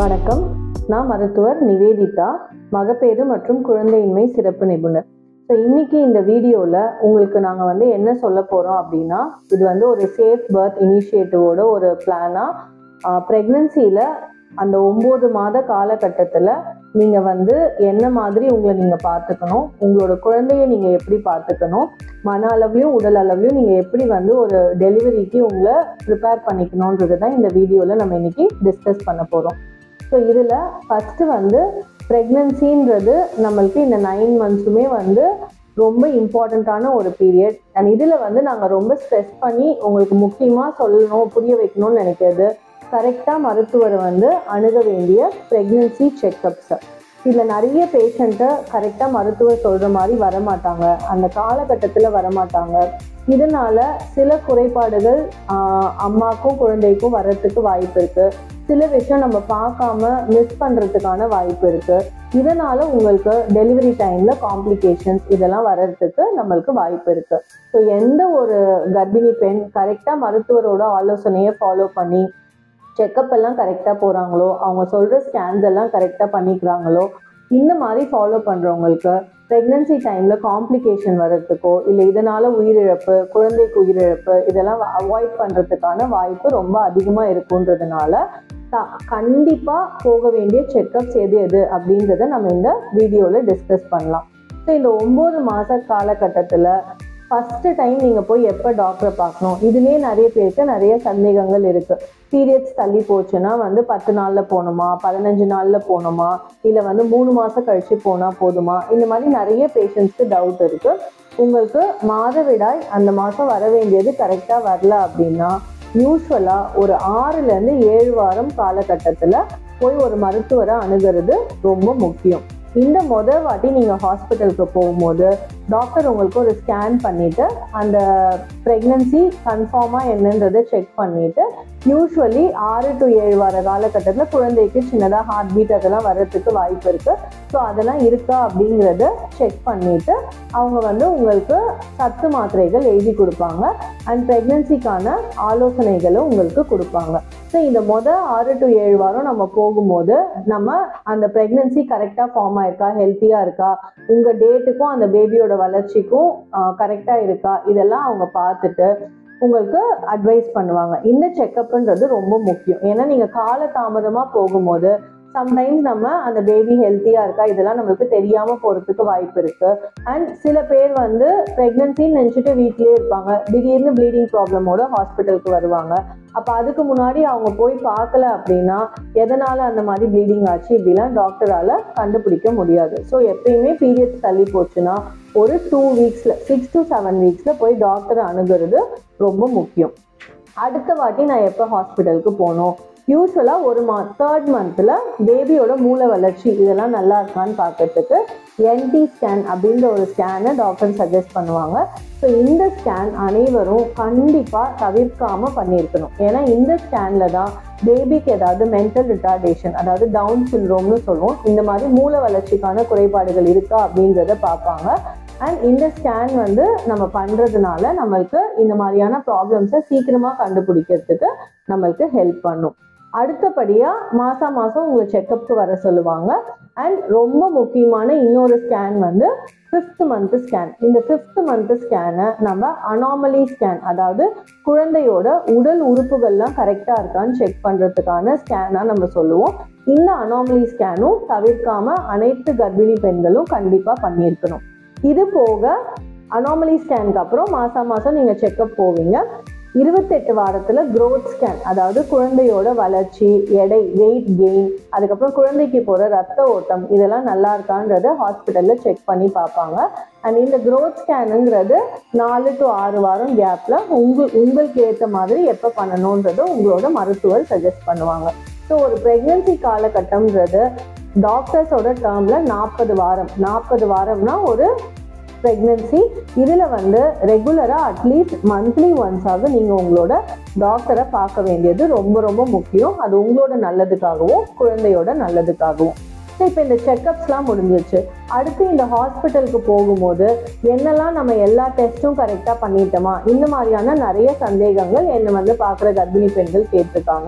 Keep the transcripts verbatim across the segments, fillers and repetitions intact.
வணக்கம். நான் மருத்துவர் நிவேதிதா, மகப்பேறு மற்றும் குழந்தையின்மை சிறப்பு நிபுணர். ஸோ இன்னைக்கு இந்த வீடியோவில் உங்களுக்கு நாங்கள் வந்து என்ன சொல்ல போகிறோம் அப்படின்னா, இது வந்து ஒரு சேஃப் பர்த் இனிஷியேட்டிவோட ஒரு பிளானாக ப்ரெக்னன்சியில் அந்த ஒம்பது மாத காலகட்டத்தில் நீங்கள் வந்து என்ன மாதிரி உங்களை நீங்கள் பார்த்துக்கணும், உங்களோட குழந்தைய நீங்கள் எப்படி பார்த்துக்கணும், மன அளவுலையும் உடல் அளவுலையும் நீங்கள் எப்படி வந்து ஒரு டெலிவரிக்கு உங்களை ப்ரிப்பேர் பண்ணிக்கணுன்றது தான் இந்த வீடியோவில் நம்ம இன்னைக்கு டிஸ்கஸ் பண்ண போகிறோம். ஸோ இதில் ஃபஸ்ட்டு வந்து ப்ரெக்னன்சின்றது நம்மளுக்கு இந்த நைன் மந்த்ஸுமே வந்து ரொம்ப இம்பார்ட்டண்ட்டான ஒரு பீரியட். அண்ட் இதில் வந்து நாங்கள் ரொம்ப ஸ்ட்ரெஸ் பண்ணி உங்களுக்கு முக்கியமாக சொல்லணும், புரிய வைக்கணும்னு நினைக்கிறது கரெக்டாக மருத்துவரை வந்து அணுக வேண்டிய ப்ரெக்னன்சி செக்கப்ஸை. இதில் நிறைய பேஷண்ட்டை கரெக்டாக மருத்துவர் சொல்கிற மாதிரி வரமாட்டாங்க, அந்த காலகட்டத்தில் வரமாட்டாங்க. இதனால் சில குறைபாடுகள் அம்மாக்கும் குழந்தைக்கும் வர்றதுக்கு வாய்ப்பு இருக்குது. சில விஷயம் நம்ம பார்க்காம மிஸ் பண்ணுறதுக்கான வாய்ப்பு இருக்குது. இதனால் உங்களுக்கு டெலிவரி டைமில் காம்ப்ளிகேஷன்ஸ் இதெல்லாம் வர்றதுக்கு நம்மளுக்கு வாய்ப்பு இருக்குது. ஸோ எந்த ஒரு கர்ப்பிணி பெண் கரெக்டாக மருத்துவரோட ஆலோசனையை ஃபாலோ பண்ணி செக்கப் எல்லாம் கரெக்டாக போகிறாங்களோ, அவங்க சொல்கிற ஸ்கேன்ஸ் எல்லாம் கரெக்டாக பண்ணிக்கிறாங்களோ, இந்த மாதிரி ஃபாலோ பண்ணுறவங்களுக்கு ப்ரெக்னன்சி டைமில் காம்ப்ளிகேஷன் வர்றதுக்கோ இல்லை இதனால் உயிரிழப்பு, குழந்தைக்கு உயிரிழப்பு இதெல்லாம் அவாய்ட் பண்ணுறதுக்கான வாய்ப்பு ரொம்ப அதிகமாக இருக்குன்றதுனால த கண்டிப்பாக போக வேண்டிய செக்கப்ஸ் எது எது அப்படின்றத நம்ம இந்த வீடியோவில் டிஸ்கஸ் பண்ணலாம். ஸோ இந்த ஒம்பது மாத காலகட்டத்தில் ஃபஸ்ட்டு டைம் நீங்கள் போய் எப்போ டாக்டரை பார்க்கணும், இதுலேயே நிறைய பேருக்கு நிறைய சந்தேகங்கள் இருக்குது. பீரியட்ஸ் தள்ளி போச்சுன்னா வந்து பத்து நாளில் போகணுமா, பதினஞ்சு நாளில் போகணுமா, இல்லை வந்து மூணு மாதம் கழித்து போனால் போதுமா, இந்த மாதிரி நிறைய பேஷண்ட்ஸ்க்கு டவுட் இருக்குது. உங்களுக்கு மாதவிடாய் அந்த மாதம் வர வேண்டியது கரெக்டாக வரல அப்படின்னா யூஸ்வலாக ஒரு ஆறுலேருந்து ஏழு வாரம் காலகட்டத்தில் போய் ஒரு மருத்துவரை அணுகிறது ரொம்ப முக்கியம். இந்த முதல் வாட்டி நீங்கள் ஹாஸ்பிட்டலுக்கு போகும்போது டாக்டர் உங்களுக்கு ஒரு ஸ்கேன் பண்ணிவிட்டு அந்த ப்ரெக்னன்சி கன்ஃபார்மாக என்னன்றதை செக் பண்ணிவிட்டு யூஸ்வலி ஆறு டு ஏழு வார காலகட்டத்தில் குழந்தைக்கு சின்னதாக ஹார்ட் பீட் அதெல்லாம் வர்றதுக்கு வாய்ப்பு இருக்குது. ஸோ அதெல்லாம் இருக்கா அப்படிங்கிறத செக் பண்ணிவிட்டு அவங்க வந்து உங்களுக்கு சத்து மாத்திரைகள் எழுதி கொடுப்பாங்க அண்ட் ப்ரெக்னன்சிக்கான ஆலோசனைகளும் உங்களுக்கு கொடுப்பாங்க. ஸோ இந்த மொதல் ஆறு டு ஏழு வாரம் நம்ம போகும்போது நம்ம அந்த ப்ரெக்னன்சி கரெக்டாக ஃபார்ம் ஆயிருக்கா, ஹெல்த்தியாக இருக்கா, உங்கள் டேட்டுக்கும் அந்த பேபியோட வளர்ச்சிக்கும் கரெக்டாக இருக்கா, இதெல்லாம் அவங்க பார்த்துட்டு உங்களுக்கு அட்வைஸ் பண்ணுவாங்க. இந்த செக்கப்ன்றது ரொம்ப முக்கியம். ஏன்னா நீங்கள் கால தாமதமாக போகும்போது சம்டைம்ஸ் நம்ம அந்த பேபி ஹெல்த்தியாக இருக்கா இதெல்லாம் நம்மளுக்கு தெரியாமல் போகிறதுக்கு வாய்ப்பு இருக்குது. அண்ட் சில பேர் வந்து ப்ரெக்னன்சின்னு நினச்சிட்டு வீட்லேயே இருப்பாங்க, திடீர்னு ப்ளீடிங் ப்ராப்ளமோட ஹாஸ்பிட்டலுக்கு வருவாங்க. அப்போ அதுக்கு முன்னாடி அவங்க போய் பார்க்கல அப்படின்னா எதனால் அந்த மாதிரி ப்ளீடிங் ஆச்சு இப்படிலாம் டாக்டரால் கண்டுபிடிக்க முடியாது. ஸோ எப்பயுமே பீரியட்ஸ் தள்ளி போச்சுன்னா ஒரு டூ வீக்ஸில் சிக்ஸ் டு செவன் வீக்ஸில் போய் டாக்டரை அணுகிறது ரொம்ப முக்கியம். அடுத்த வாட்டி நான் எப்போ ஹாஸ்பிட்டலுக்கு போகணும், யூஸ்வலாக ஒரு மா தேர்ட் மந்த்தில் பேபியோட மூளை வளர்ச்சி இதெல்லாம் நல்லா இருக்கான்னு பார்க்கறதுக்கு என்டி ஸ்கேன் அப்படின்ற ஒரு ஸ்கேனை டாக்டர் சஜஸ்ட் பண்ணுவாங்க. ஸோ இந்த ஸ்கேன் அனைவரும் கண்டிப்பாக தவிர்க்காமல் பண்ணியிருக்கணும். ஏன்னா இந்த ஸ்கேனில் தான் பேபிக்கு ஏதாவது மென்டல் ரிட்டார்டேஷன், அதாவது டவுன் சிண்ட்ரோம்னு சொல்லுவோம், இந்த மாதிரி மூளை வளர்ச்சிக்கான குறைபாடுகள் இருக்கா அப்படின்றத பார்ப்பாங்க. அண்ட் இந்த ஸ்கேன் வந்து நம்ம பண்ணுறதுனால நம்மளுக்கு இந்த மாதிரியான ப்ராப்ளம்ஸை சீக்கிரமாக கண்டுபிடிக்கிறதுக்கு நம்மளுக்கு ஹெல்ப் பண்ணும். அடுத்தபடியாக மாதம் மாதம் உங்களை செக்கப்புக்கு வர சொல்லுவாங்க. அண்ட் ரொம்ப முக்கியமான இன்னொரு ஸ்கேன் வந்து ஃபிஃப்த் மந்த்து ஸ்கேன். இந்த ஃபிஃப்த் மந்த்து ஸ்கேனை நம்ம அனாமலி ஸ்கேன், அதாவது குழந்தையோட உடல் உறுப்புகள்லாம் கரெக்டாக இருக்கான்னு செக் பண்ணுறதுக்கான ஸ்கேனாக நம்ம சொல்லுவோம். இந்த அனாமலி ஸ்கேனும் தவிர்க்காமல் அனைத்து கர்ப்பிணி பெண்களும் கண்டிப்பாக பண்ணியிருக்கணும். இது போக அனாமலி ஸ்கேனுக்கு அப்புறம் மாதம் மாதம் நீங்கள் செக்கப் போவீங்க. இருபத்தெட்டு வாரத்தில் க்ரோத் ஸ்கேன், அதாவது குழந்தையோட வளர்ச்சி, எடை, வெயிட் கெயின், அதுக்கப்புறம் குழந்தைக்கு போகிற ரத்த ஓட்டம் இதெல்லாம் நல்லா இருக்கான்றத ஹாஸ்பிட்டலில் செக் பண்ணி பார்ப்பாங்க. அண்ட் இந்த க்ரோத் ஸ்கேனுங்கிறது நாலு டு ஆறு வாரம் கேப்பில் உங்கள் உங்களுக்கு ஏற்ற மாதிரி எப்போ பண்ணணுன்றதை உங்களோட மருத்துவர் சஜஸ்ட் பண்ணுவாங்க. ஸோ ஒரு ப்ரெக்னன்சி காலகட்டம்ன்றது டாக்டர்ஸோட டேர்மில் நாற்பது வாரம் நாற்பது வாரம்னா ஒரு ப்ரெக்னன்சி. இதில் வந்து ரெகுலராக அட்லீஸ்ட் மந்த்லி ஒன்ஸாக நீங்கள் உங்களோட டாக்டரை பார்க்க வேண்டியது ரொம்ப ரொம்ப முக்கியம். அது உங்களோட நல்லதுக்காகவும் குழந்தையோட நல்லதுக்காகவும். ஸோ இப்போ இந்த செக்கப்ஸ்லாம் முடிஞ்சிச்சு. அடுத்து இந்த ஹாஸ்பிட்டலுக்கு போகும்போது என்னெல்லாம் நம்ம எல்லா டெஸ்ட்டும் கரெக்டாக பண்ணிட்டோமா, இந்த மாதிரியான நிறைய சந்தேகங்கள் என்னை வந்து பார்க்குற கர்ப்பிணி பெண்கள் கேட்டிருக்காங்க.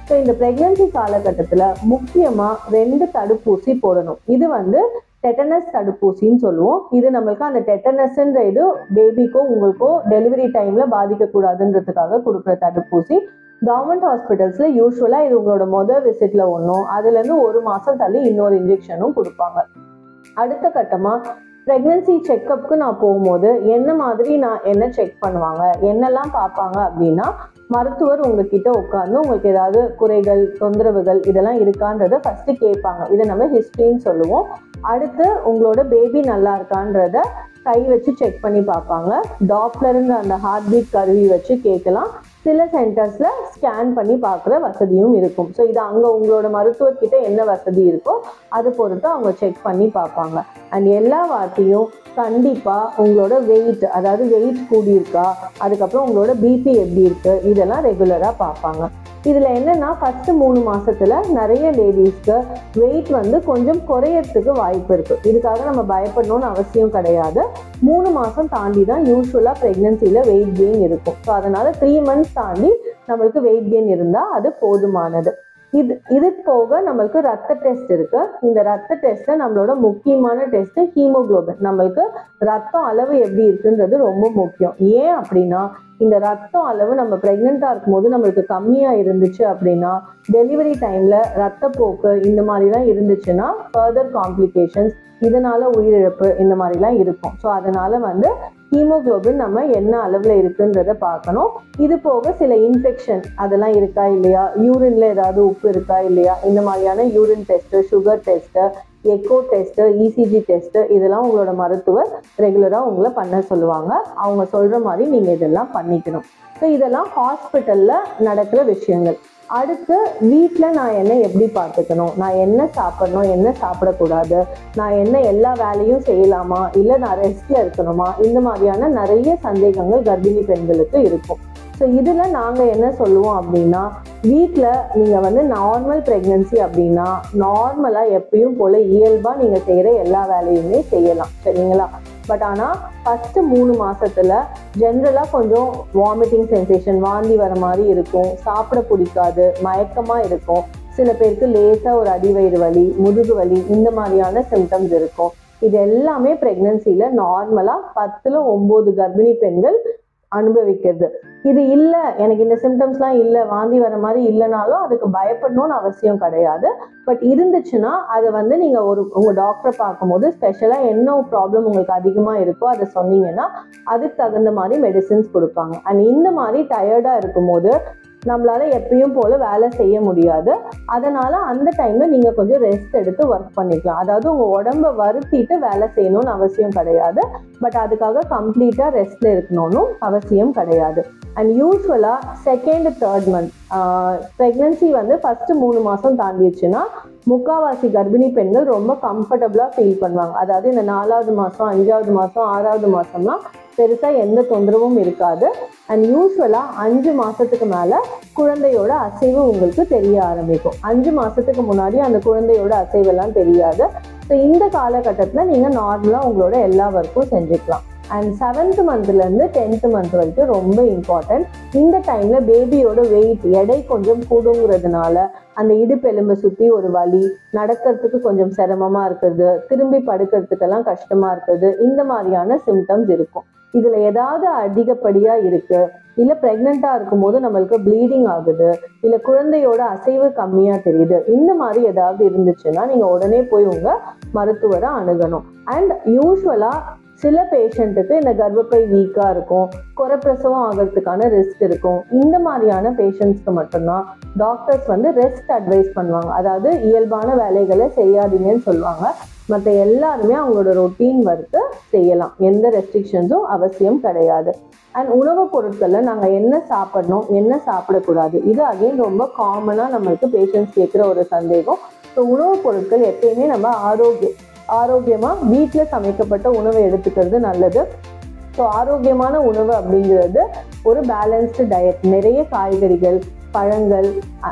ஸோ இந்த பிரெக்னன்சி காலகட்டத்தில் முக்கியமாக ரெண்டு தடுப்பூசி போடணும். இது வந்து டெட்டனஸ் தடுப்பூசின்னு சொல்லுவோம். இது நம்மளுக்கு அந்த டெட்டனஸ்ன்ற இது பேபிக்கோ உங்களுக்கோ டெலிவரி டைமில் பாதிக்கக்கூடாதுன்றதுக்காக கொடுக்குற தடுப்பூசி. கவர்மெண்ட் ஹாஸ்பிட்டல்ஸில் யூஸ்வலாக இது உங்களோட மொதல் விசிட்டில் ஒன்றும் அதுலேருந்து ஒரு மாதம் தள்ளி இன்னொரு இன்ஜெக்ஷனும் கொடுப்பாங்க. அடுத்த கட்டமாக ப்ரெக்னன்சி செக்கப்புக்கு நான் போகும்போது என்ன மாதிரி நான் என்ன செக் பண்ணுவாங்க, என்னெல்லாம் பார்ப்பாங்க அப்படின்னா, மருத்துவர் உங்ககிட்ட உட்காந்து உங்களுக்கு ஏதாவது குறைகள் தொந்தரவுகள் இதெல்லாம் இருக்கான்றத ஃபர்ஸ்ட் கேட்பாங்க. இதை நம்ம ஹிஸ்ட்ரின்னு சொல்லுவோம். அடுத்து உங்களோட பேபி நல்லா இருக்கான்றத கை வச்சு செக் பண்ணி பார்ப்பாங்க. டாப்லருங்கிற அந்த ஹார்ட் பீட் கருவி வச்சு கேட்கலாம். சில சென்டர்ஸ்ல ஸ்கேன் பண்ணி பார்க்குற வசதியும் இருக்கும். ஸோ இது அங்கே உங்களோட மருத்துவர்கிட்ட என்ன வசதி இருக்கோ அது பொறுத்து அவங்க செக் பண்ணி பார்ப்பாங்க. அண்ட் எல்லா வாட்டியும் கண்டிப்பாக உங்களோட வெயிட், அதாவது வெயிட் கூடியிருக்கா, அதுக்கப்புறம் உங்களோட பிபி எப்படி இருக்கு, இதெல்லாம் ரெகுலராக பார்ப்பாங்க. இதில் என்னென்னா ஃபஸ்ட்டு மூணு மாதத்தில் நிறைய லேடிஸ்க்கு வெயிட் வந்து கொஞ்சம் குறையறதுக்கு வாய்ப்பு இருக்குது. இதுக்காக நம்ம பயப்படணும்னு அவசியம் கிடையாது. மூணு மாதம் தாண்டி தான் யூஸ்வலாக ப்ரெக்னன்சியில் வெயிட் கெயின் இருக்கும். ஸோ அதனால் த்ரீ மந்த்ஸ் தாண்டி நம்மளுக்கு வெயிட் கெயின் இருந்தால் அது போதுமானது. இது இது போக நம்மளுக்கு ரத்த டெஸ்ட் இருக்கு. இந்த ரத்த டெஸ்ட்ல நம்மளோட முக்கியமான டெஸ்ட் ஹீமோகுளோபின். நம்மளுக்கு ரத்தம் அளவு எப்படி இருக்குன்றது ரொம்ப முக்கியம். ஏன் அப்படின்னா இந்த ரத்தம் அளவு நம்ம பிரெக்னெண்டா இருக்கும்போது நம்மளுக்கு கம்மியா இருந்துச்சு அப்படின்னா டெலிவரி டைம்ல ரத்தப்போக்கு இந்த மாதிரிலாம் இருந்துச்சுன்னா ஃபர்தர் காம்ப்ளிகேஷன்ஸ், இதனால உயிரிழப்பு இந்த மாதிரிலாம் இருக்கும். ஸோ அதனால வந்து ஹீமோகுளோபின் நம்ம என்ன அளவில் இருக்குன்றத பார்க்கணும். இது போக சில இன்ஃபெக்ஷன் அதெல்லாம் இருக்கா இல்லையா, யூரின்ல ஏதாவது உப்பு இருக்கா இல்லையா, இந்த மாதிரியான urine test, sugar test, echo test, ECG test, இதெல்லாம் உங்களோட மருத்துவர் ரெகுலராக உங்களை பண்ண சொல்லுவாங்க. அவங்க சொல்கிற மாதிரி நீங்கள் இதெல்லாம் பண்ணிக்கணும். ஸோ இதெல்லாம் ஹாஸ்பிட்டலில் நடக்கிற விஷயங்கள். அடுத்து வீட்டில் நான் என்ன எப்படி பார்த்துக்கணும், நான் என்ன சாப்பிடணும், என்ன சாப்பிடக்கூடாது, நான் என்ன எல்லா வேலையும் செய்யலாமா, இல்லை நான் ரெஸ்ட்ல இருக்கணுமா, இந்த மாதிரியான நிறைய சந்தேகங்கள் கர்ப்பிணி பெண்களுக்கு இருக்கும். ஸோ இதில் நாங்கள் என்ன சொல்லுவோம் அப்படின்னா, வீட்டில் நீங்கள் வந்து நார்மல் ப்ரெக்னன்சி அப்படின்னா நார்மலாக எப்பயும் போல் இயல்பாக நீங்கள் செய்கிற எல்லா வேலையுமே செய்யலாம், சரிங்களா? பட் ஆனால் ஃபஸ்ட்டு மூணு மாதத்தில் ஜென்ரலாக கொஞ்சம் வாமிட்டிங் சென்சேஷன், வாந்தி வர மாதிரி இருக்கும், சாப்பிட பிடிக்காது, மயக்கமாக இருக்கும், சில பேருக்கு லேசாக ஒரு அடிவயிறு வலி, முதுகு வலி, இந்த மாதிரியான சிம்டம்ஸ் இருக்கும். இது எல்லாமே ப்ரெக்னன்சியில் நார்மலாக பத்தில் ஒம்பது கர்ப்பிணி பெண்கள் அனுபவிக்கிறது. இது இல்லை, எனக்கு இந்த சிம்டம்ஸ்லாம் இல்லை, வாந்தி வர மாதிரி இல்லைனாலும் அதுக்கு பயப்படணும்னு அவசியம் கிடையாது. பட் இருந்துச்சுன்னா அதை வந்து நீங்கள் ஒரு உங்கள் டாக்டரை பார்க்கும்போது ஸ்பெஷலாக என்ன ப்ராப்ளம் உங்களுக்கு அதிகமாக இருக்கோ அதை சொன்னீங்கன்னா அதுக்கு தகுந்த மாதிரி மெடிசின்ஸ் கொடுப்பாங்க. அண்ட் இந்த மாதிரி டயர்டாக இருக்கும்போது நம்மளால எப்பயும் போல வேலை செய்ய முடியாது. அதனால அந்த டைம்ல நீங்க கொஞ்சம் ரெஸ்ட் எடுத்து ஒர்க் பண்ணிக்கலாம். அதாவது உங்க உடம்ப வருத்திட்டு வேலை செய்யணும்னு அவசியம் கிடையாது. பட் அதுக்காக கம்ப்ளீட்டா ரெஸ்ட்ல இருக்கணும்னு அவசியம் கிடையாது. அண்ட் யூஸ்வலா செகண்ட் தேர்ட் மந்த் ப்ரெக்னன்சி வந்து ஃபர்ஸ்ட் மூணு மாசம் தாண்டிடுச்சுன்னா முக்காவாசி கர்ப்பிணி பெண்கள் ரொம்ப கம்ஃபர்டபுளா ஃபீல் பண்ணுவாங்க. அதாவது இந்த நாலாவது மாசம், அஞ்சாவது மாசம், ஆறாவது மாசம்னா பெருசா எந்த தொந்தரவும் இருக்காது. அண்ட் யூஸ்வலா அஞ்சு மாசத்துக்கு மேல குழந்தையோட அசைவு உங்களுக்கு தெரிய ஆரம்பிக்கும். அஞ்சு மாசத்துக்கு முன்னாடி அந்த குழந்தையோட அசைவெல்லாம் தெரியாது. ஸோ இந்த காலகட்டத்தில் நீங்க நார்மலா உங்களோட எல்லா ஒர்க்கும் செஞ்சுக்கலாம். அண்ட் செவன்த் மந்த்லேருந்து டென்த் மந்த் வரைக்கும் ரொம்ப இம்பார்ட்டன்ட். இந்த டைம்ல பேபியோட வெயிட் எடை கொஞ்சம் கூடுங்கிறதுனால அந்த இடுப்பெலும்பை சுற்றி ஒரு வலி, நடக்கிறதுக்கு கொஞ்சம் சிரமமா இருக்கிறது, திரும்பி படுக்கிறதுக்கெல்லாம் கஷ்டமா இருக்கிறது, இந்த மாதிரியான சிம்டம்ஸ் இருக்கும். இதுல ஏதாவது அதிகப்படியா இருக்கு, இல்ல பிரெக்னெண்டா இருக்கும்போது நம்மளுக்கு ப்ளீடிங் ஆகுது, இல்ல குழந்தையோட அசைவு கம்மியா தெரியுது, இந்த மாதிரி ஏதாவது இருந்துச்சுன்னா நீங்க உடனே போய் உங்க மருத்துவரை அணுகணும். அண்ட் யூஸ்வலா சில பேஷண்ட்டுக்கு இந்த கர்ப்பப்பை வீக்கா இருக்கும், குறைப்பிரசவம் ஆகிறதுக்கான ரிஸ்க் இருக்கும். இந்த மாதிரியான பேஷண்ட்ஸ்க்கு மட்டும்தான் டாக்டர்ஸ் வந்து ரெஸ்ட் அட்வைஸ் பண்ணுவாங்க. அதாவது இயல்பான வேலைகளை செய்யாதீங்கன்னு சொல்லுவாங்க. மற்ற எல்லாருமே அவங்களோட ரொட்டீன் ஒர்க்கு செய்யலாம், எந்த ரெஸ்ட்ரிக்ஷன்ஸும் அவசியம் கிடையாது. அண்ட் உணவுப் பொருட்களில் நாங்கள் என்ன சாப்பிடணும், என்ன சாப்பிடக்கூடாது, இது அகைன் ரொம்ப காமனாக நம்மளுக்கு பேஷண்ட்ஸ் கேட்குற ஒரு சந்தேகம். ஸோ உணவுப் பொருட்கள் எப்பயுமே நம்ம ஆரோக்கிய ஆரோக்கியமாக வீட்டில் சமைக்கப்பட்ட உணவை எடுத்துக்கிறது நல்லது. ஸோ ஆரோக்கியமான உணவு அப்படிங்கிறது ஒரு பேலன்ஸ்டு டயட். நிறைய காய்கறிகள், பழங்கள்,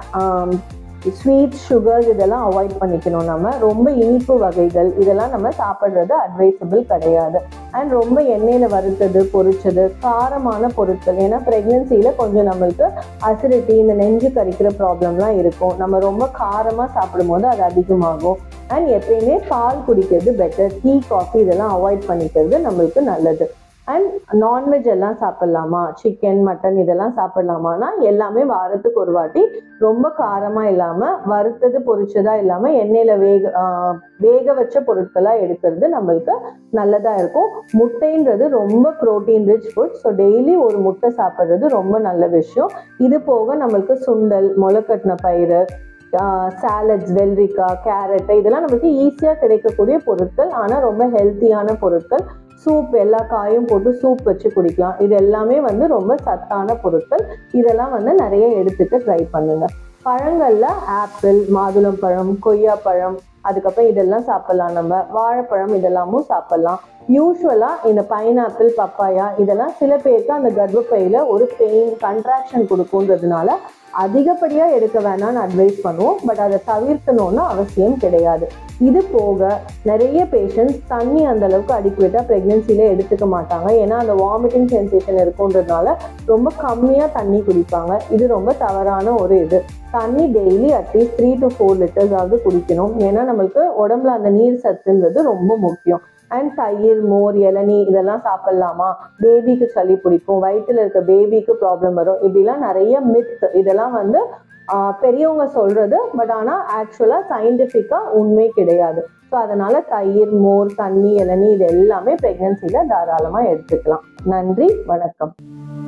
ஸ்வீட், சுகர்ஸ் இதெல்லாம் அவாய்ட் பண்ணிக்கணும். நம்ம ரொம்ப இனிப்பு வகைகள் இதெல்லாம் நம்ம சாப்பிட்றது அட்வைசபிள் கிடையாது. அண்ட் ரொம்ப எண்ணெயில் வறுத்தது பொரிச்சது காரமான பொருட்கள், ஏன்னா ப்ரெக்னென்சியில் கொஞ்சம் நம்மளுக்கு அசிடிட்டி இந்த நெஞ்சு கரிக்கிற ப்ராப்ளம்லாம் இருக்கும். நம்ம ரொம்ப காரமாக சாப்பிடும் போது அது அதிகமாகும். அண்ட் எப்பயுமே பால் குடிக்கிறது பெட்டர். டீ காஃபி இதெல்லாம் அவாய்ட் பண்ணிக்கிறது நம்மளுக்கு நல்லது. அண்ட் நான்வெஜ் எல்லாம் சாப்பிட்லாமா, சிக்கன் மட்டன் இதெல்லாம் சாப்பிட்லாமான்னா எல்லாமே வாரத்துக்கு ஒரு வாட்டி ரொம்ப காரமாக இல்லாமல் வறுத்தது பொரிச்சதாக இல்லாமல் எண்ணெயில் வேக வேக வச்ச பொருட்களாக எடுக்கிறது நம்மளுக்கு நல்லதாக இருக்கும். முட்டைன்றது ரொம்ப protein rich food. So daily ஒரு முட்டை சாப்பிட்றது ரொம்ப நல்ல விஷயம். இது போக நம்மளுக்கு சுண்டல், முளைக்கட்டின பயிறு, சாலட்ஸ், வெள்ளரிக்காய், கேரட் இதெல்லாம் நம்மளுக்கு ஈஸியாக கிடைக்கக்கூடிய பொருட்கள், ஆனால் ரொம்ப ஹெல்த்தியான பொருட்கள். சூப், எல்லா காயும் போட்டு சூப் வச்சு குடிக்கலாம். இது எல்லாமே வந்து ரொம்ப சத்தான பொருட்கள். இதெல்லாம் வந்து நிறைய எடுத்துக்க ட்ரை பண்ணுங்க. பழங்கள்ல ஆப்பிள், மாதுளம்பழம், கொய்யாப்பழம், அதுக்கப்புறம் இதெல்லாம் சாப்பிடலாம். நம்ம வாழைப்பழம் இதெல்லாமும் சாப்பிடலாம். யூஸ்வலா இந்த பைனாப்பிள், பப்பாயா இதெல்லாம் சில பேருக்கு அந்த கர்ப்பப்பையில ஒரு பெயின் கண்ட்ராக்ஷன் கொடுக்குன்றதுனால அதிகப்படியா எடுக்க வேணாம்னு அட்வைஸ் பண்ணுவோம். பட் அதை தவிர்க்கணும்னு அவசியம் கிடையாது. இது போக நிறைய பேஷண்ட்ஸ் தண்ணி அந்த அளவுக்கு அடிக்குவேட்டா பிரெக்னன்சில எடுத்துக்க மாட்டாங்க. ஏன்னா அந்த வாமிட்டிங் சென்சேஷன் இருக்குன்றதுனால ரொம்ப கம்மியா தண்ணி குடிப்பாங்க. இது ரொம்ப தவறான ஒரு இது. தண்ணி daily at least three to four litres ஆகுது குடிக்கணும். ஏன்னா நம்மளுக்கு உடம்புல அந்த நீர் சத்துன்றது ரொம்ப முக்கியம். அண்ட் தயிர், மோர், இளநீ இதெல்லாம் சாப்பிடலாமா, பேபிக்கு சளி பிடிக்கும், வயிற்றுல இருக்க பேபிக்கு ப்ராப்ளம் வரும், இப்படிலாம் நிறைய மித். இதெல்லாம் வந்து பெரியவங்க சொல்றது. பட் ஆனால் ஆக்சுவலாக சயின்டிஃபிக்காக உண்மை கிடையாது. ஸோ அதனால தயிர், மோர், தண்ணி, இளநீ இது எல்லாமே ப்ரெக்னன்சியில் தாராளமாக எடுத்துக்கலாம். நன்றி, வணக்கம்.